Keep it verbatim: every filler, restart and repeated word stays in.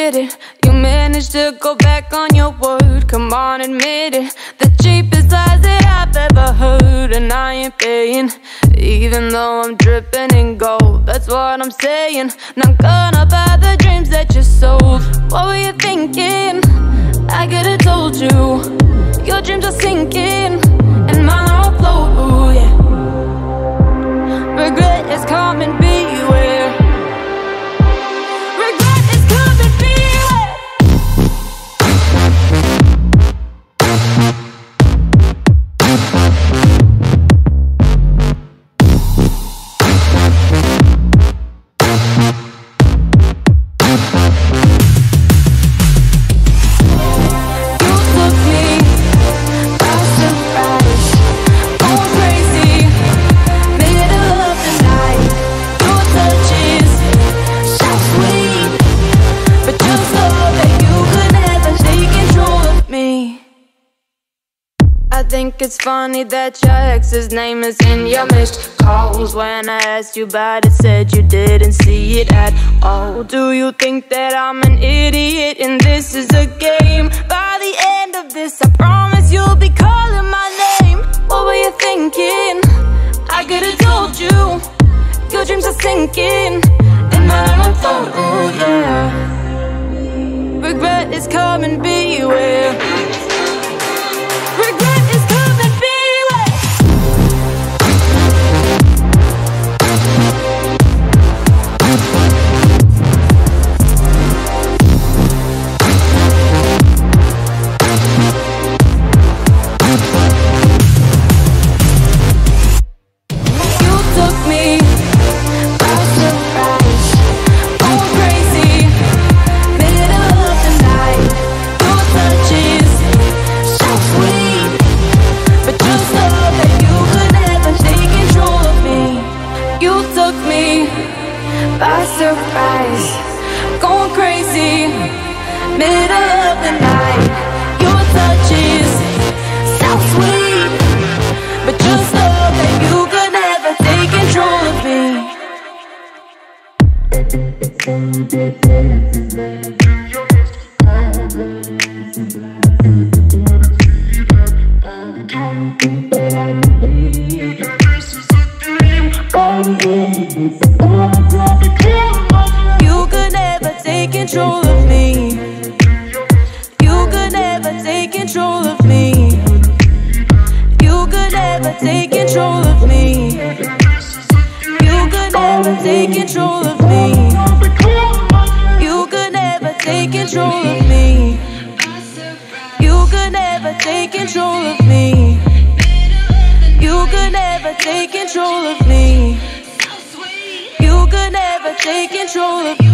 did it. You managed to go back on your word. Come on, admit it. The cheapest lies that I've ever heard, and I ain't paying, even though I'm dripping in gold. That's what I'm saying. Not gonna buy the dreams that you sold. What were you thinking? I could've told you. Your dreams are sinking, and mine are afloat. Ooh, yeah. Regret is coming, beware. Regret is coming, beware. I think it's funny that your ex's name is in your missed calls. When I asked you about it, said you didn't see it at all. Do you think that I'm an idiot and this is a game? By the end of this, I promise you'll be calling my name. What were you thinking? I could've told you. Your dreams are sinking, and mine are afloat. Ooh, yeah. Regret is coming, beware. Regret is coming, beware. You took me by surprise, going crazy, middle of the night. Your touches so sweet, but just know that you could never take control of me. You took me by surprise, going crazy, middle of the night. Your touches so sweet, but just know that you could never take control of me. You could never take control of me. You could never take control of me. You could never take control of me. You could never take control of me. You could never take control of me. You could never take control of me. You could never take control of me. You could never take control of me.